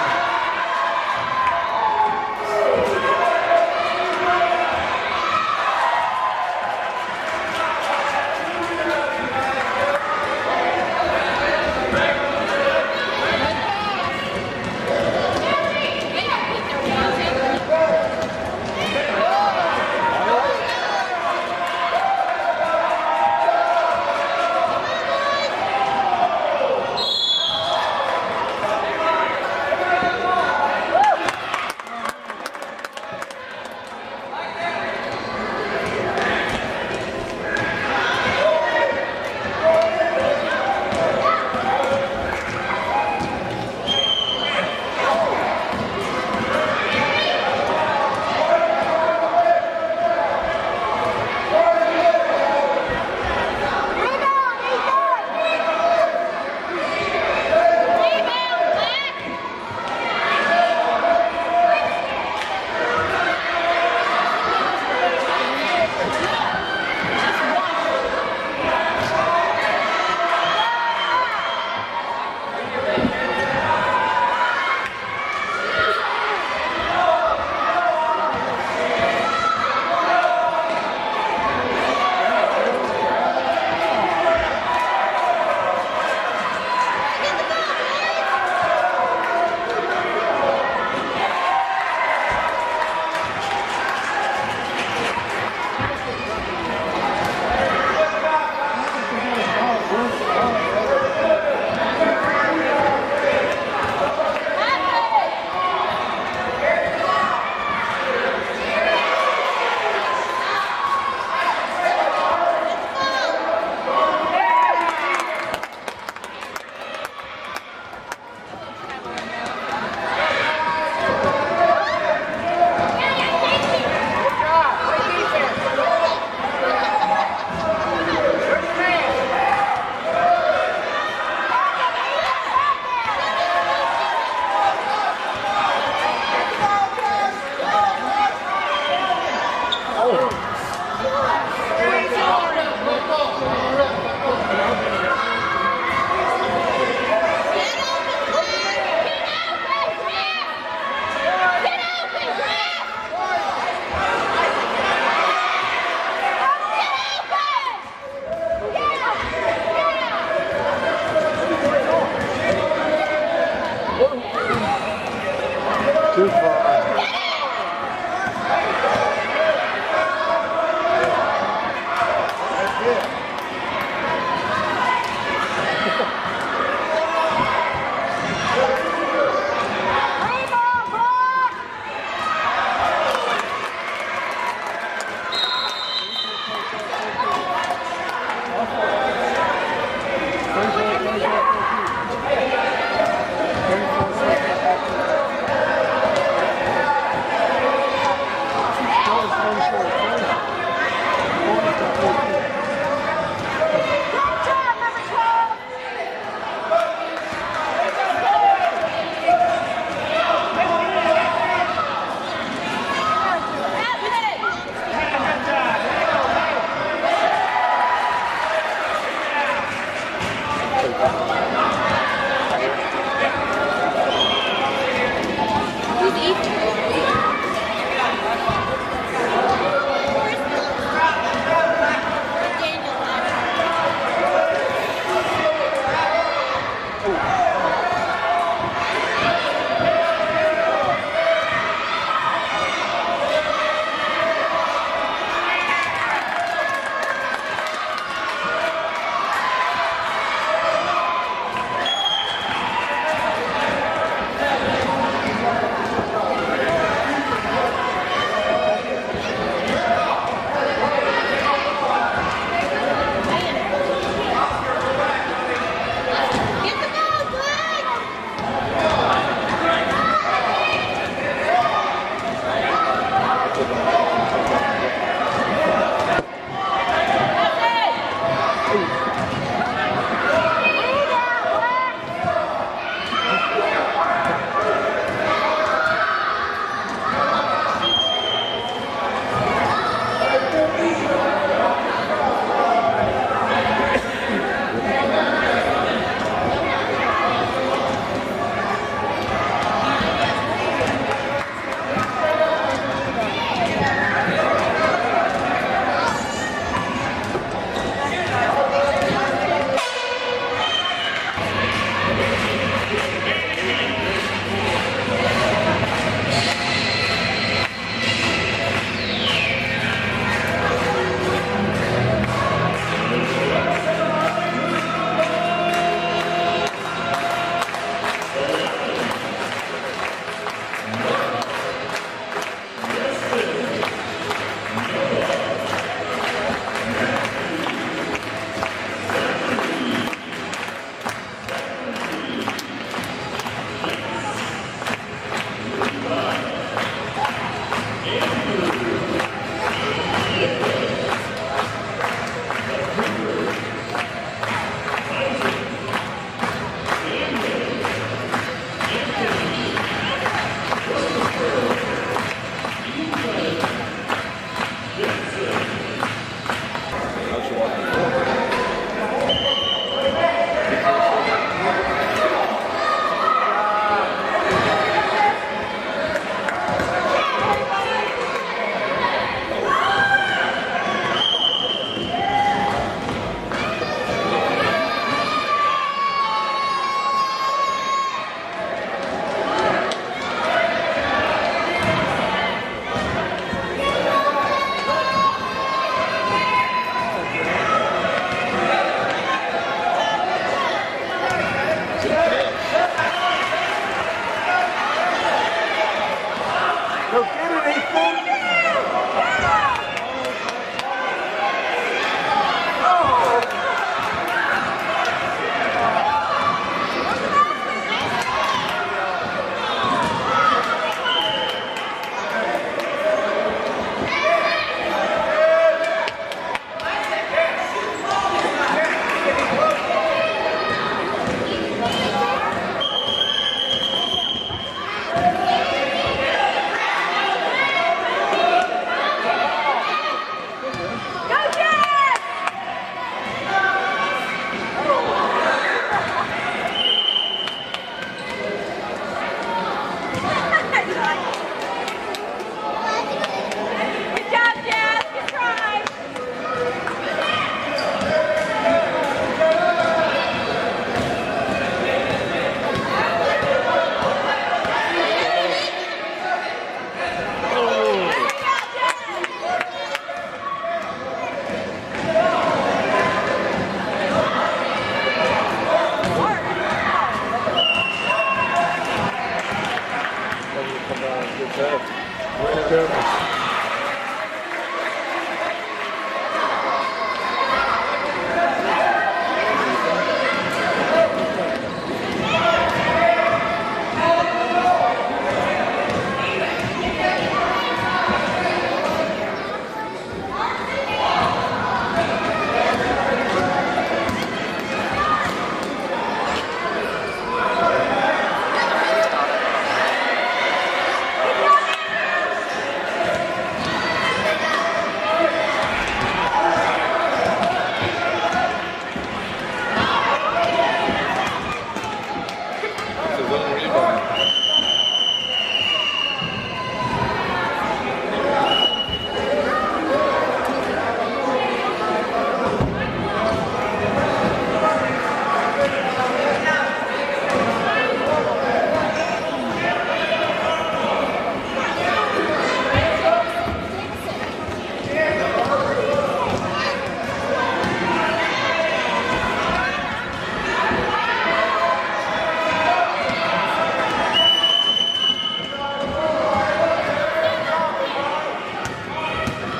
Too far.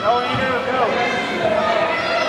Oh, you do, go.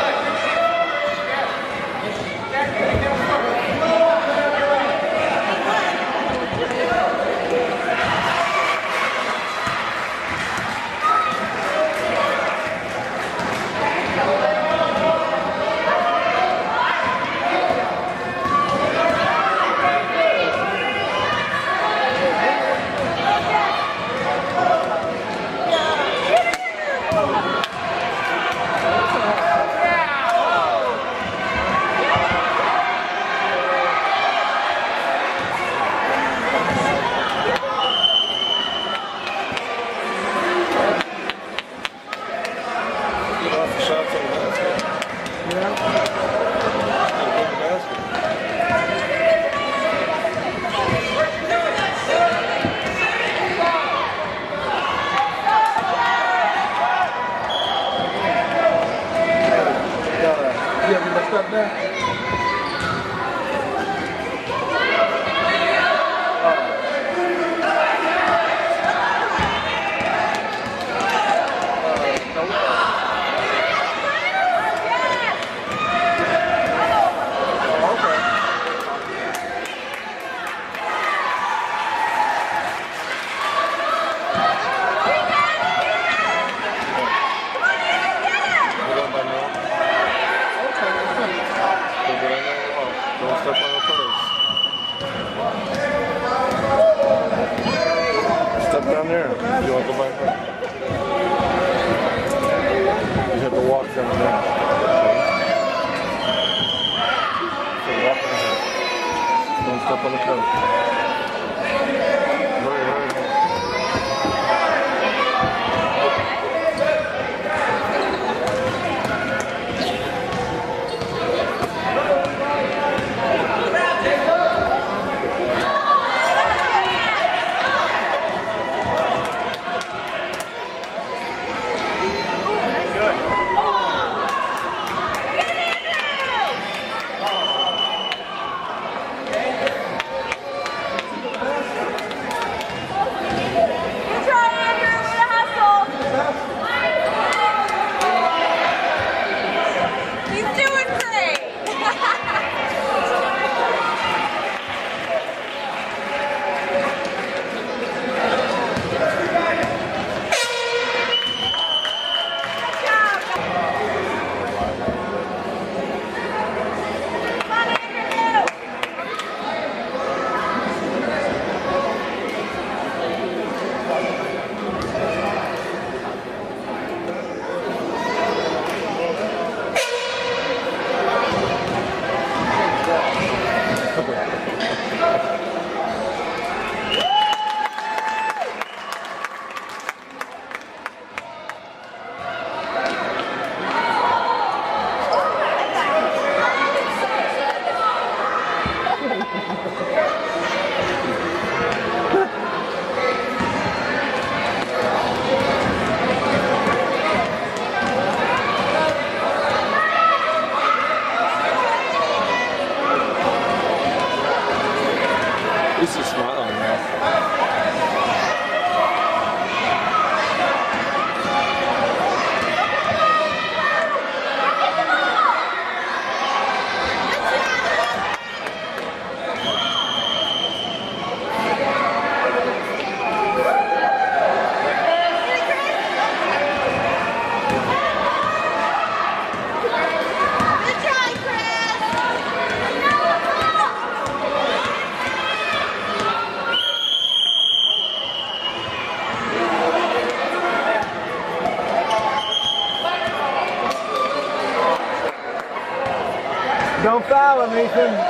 Down there. You want to go back there? You have to walk down there. So walk down there. Don't step on the curb. Hurry, hurry. This is smiling now. Don't foul him, Ethan.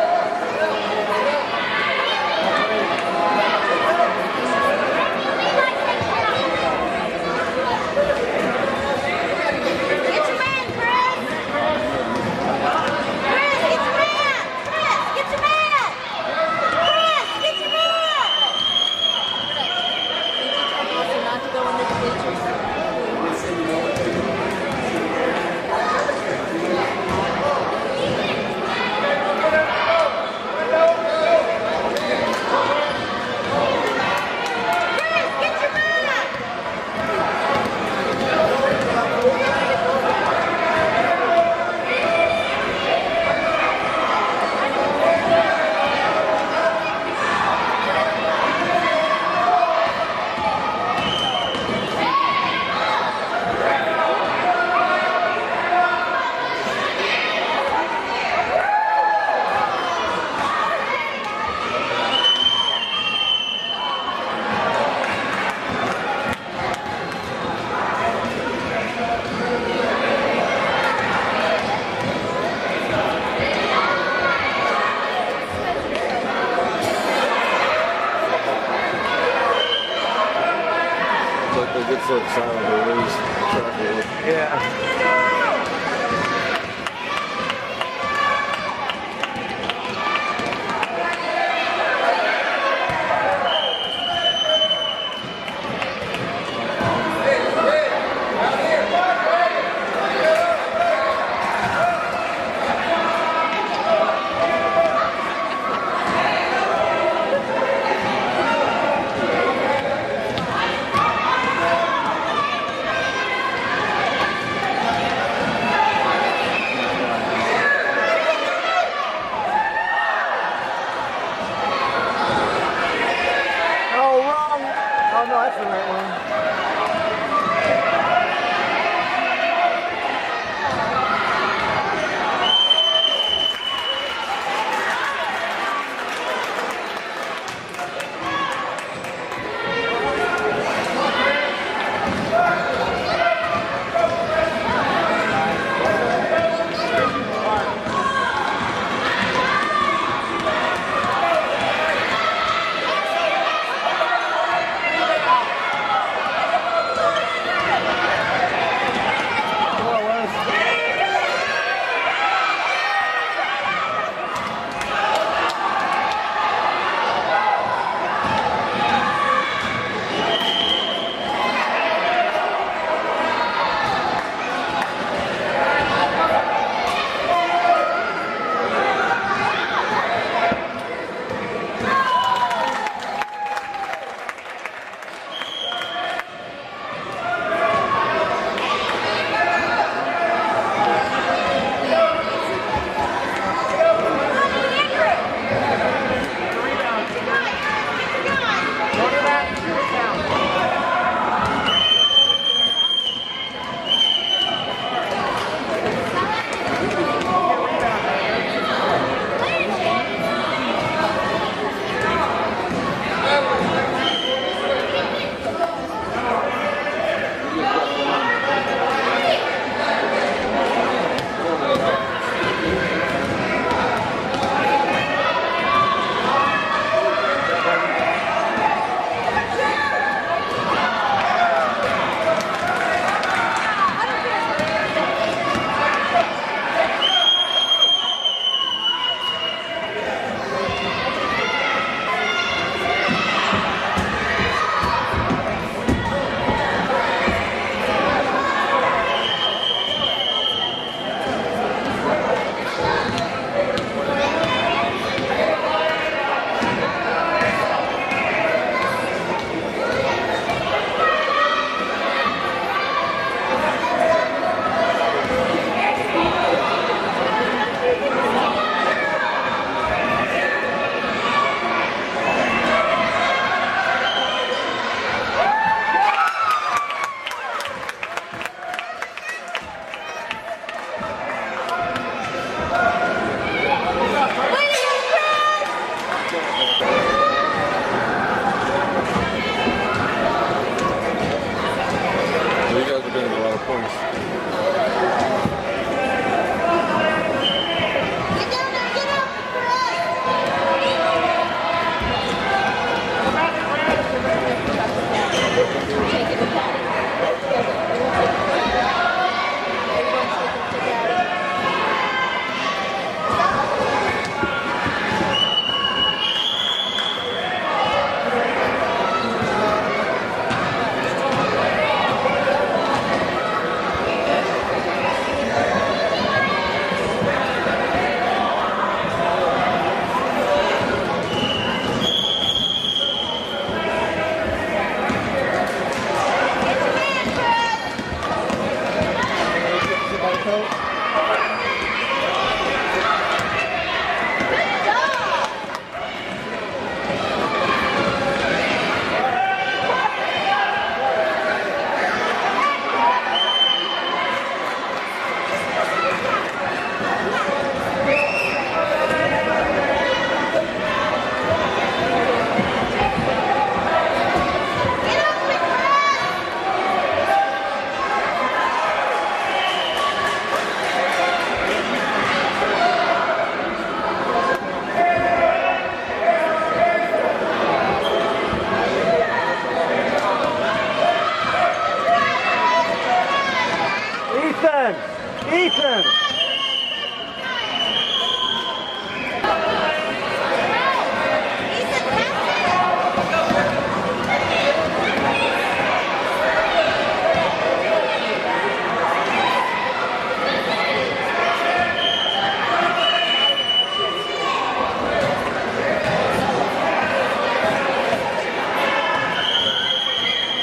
Ethan! Ethan!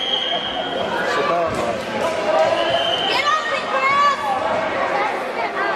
Get off me, girls!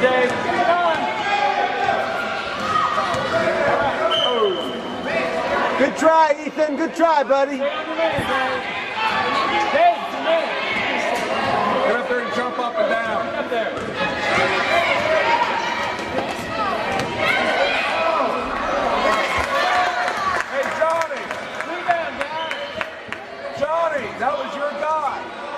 Dave. Keep going. Good try, Ethan. Good try, buddy. Stay on your man, Dave. Dave, it's your man. Get up there and jump up and down. Get up there. Hey, Johnny. Three down, guys. Johnny, that was your guy.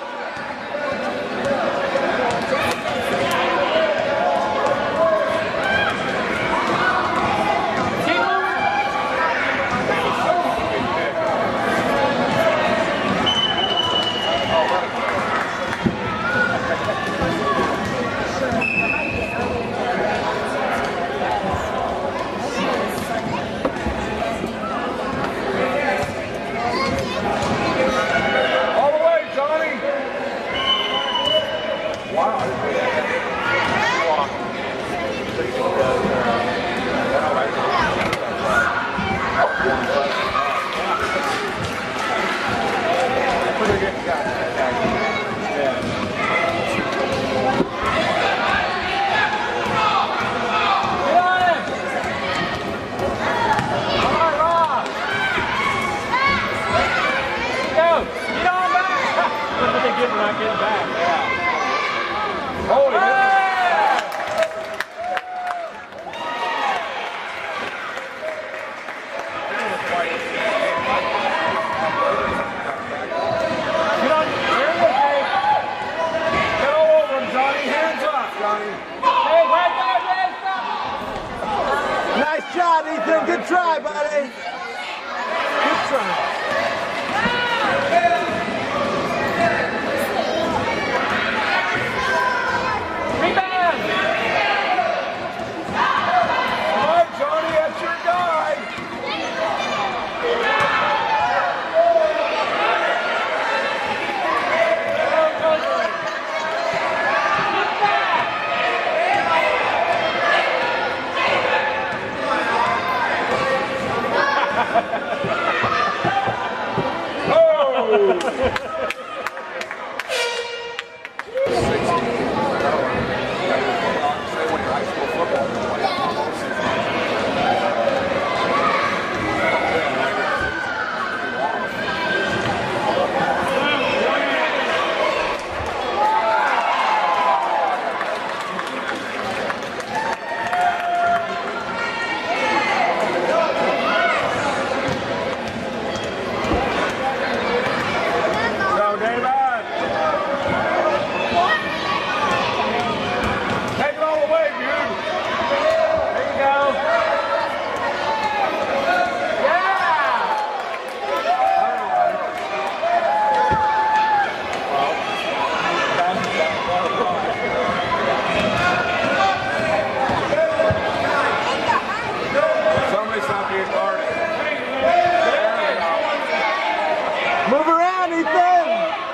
Nice shot, Ethan. Good try, buddy. Good try. Rebound! Come on, Johnny, that's your guy. Move around, Ethan.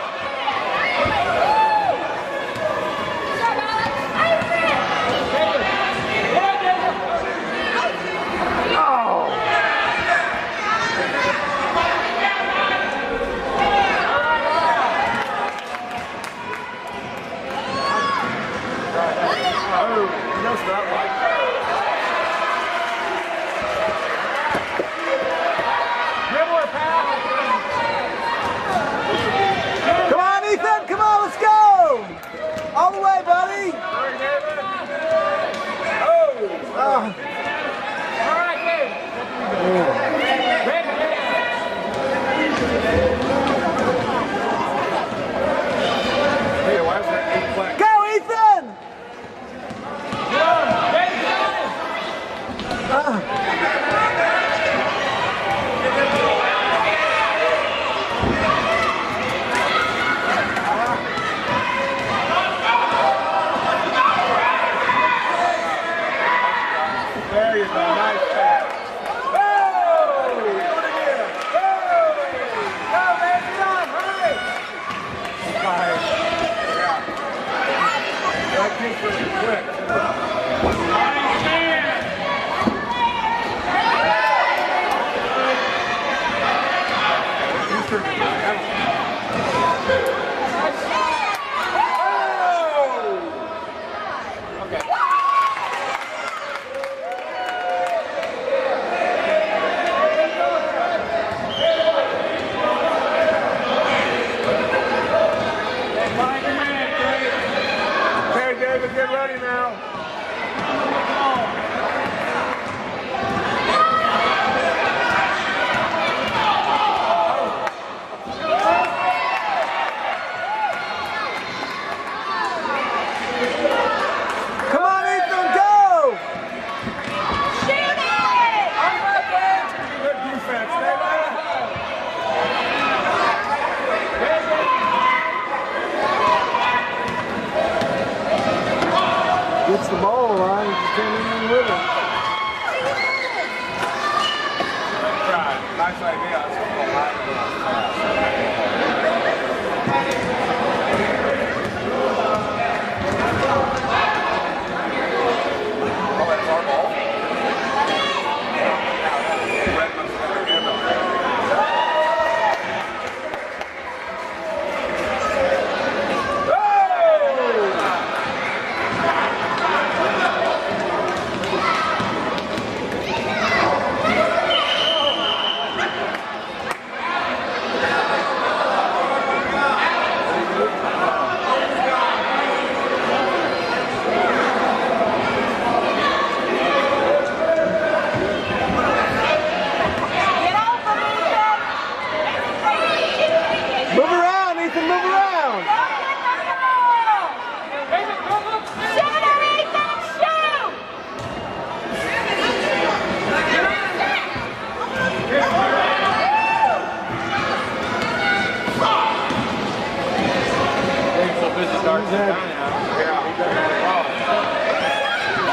Come on, Ethan. Come on, let's go. All the way, buddy. Sorry, David. Oh. Uh, All right, Dave. Red, red. Hey, why is there eight flags? Go, Ethan. Get on. Dave, get on. Uh, There you go. Nice pass. Oh! Do it again. Oh! Go, man. Get on. Hurry. Five. Yeah. That came pretty quick. Oh! Okay. ready now. Come on, Ethan, go! Shoot it! Good defense. Stay back. Gets the ball line, you just can't even with it. Right. Nice idea. That's what we'll have to do. Oh, that's our ball? Redmond's got a game up there. Move around, Ethan, move around. He's so busy starting to down now. Yeah, he doesn't have a problem.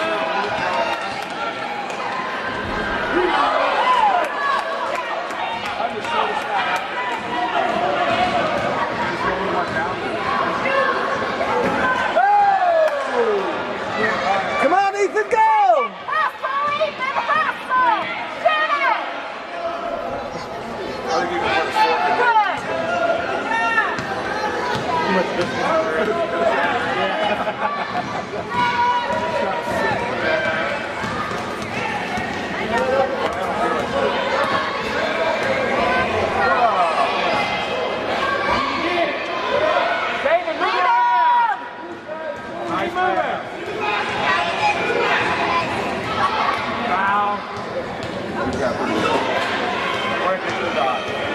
I just noticed that. He's the only one down there. Come on, Ethan, go! I think you can put a fork in there. Too much distance. David, move around! Nice move. Foul. Where'd you dot?